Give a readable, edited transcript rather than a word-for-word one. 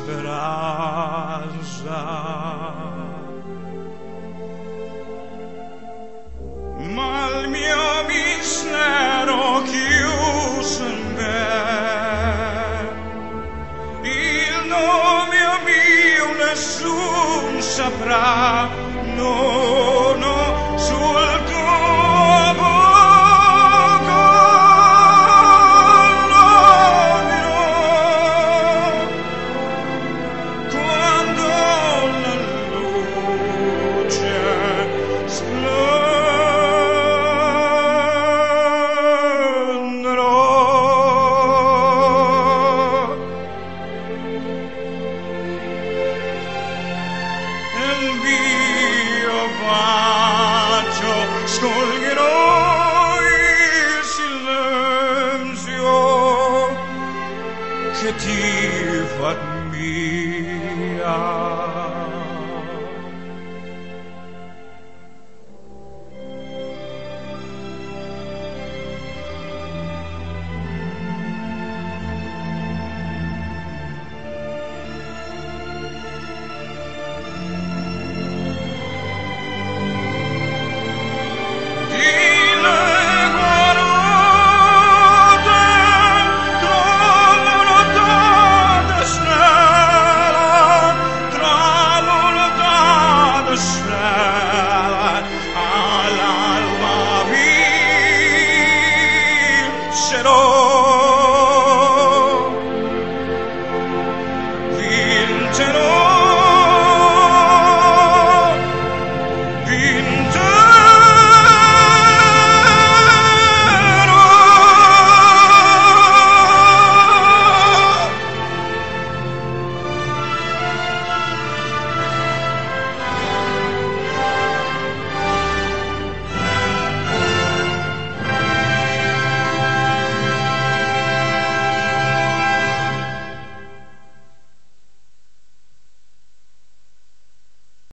speranza. Ma il mio mistero chiuso in me, il nome mio nessun saprà, no, no, sul tuo poco l'odio, quando la luce il mio bacio scolgherò il silenzio che ti fa mia.